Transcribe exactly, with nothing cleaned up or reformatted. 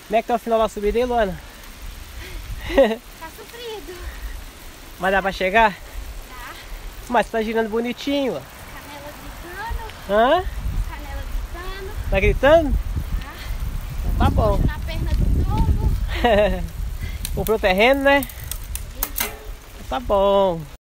Como é que tá o final da subida aí, Luana? Tá sofrido. Mas dá pra chegar? Tá. Mas tá girando bonitinho, ó. Canela gritando. Hã? Canela gritando. Tá gritando? Tá. Então tá bom. Na perna do tombo. Comprou terreno, né? Tá bom.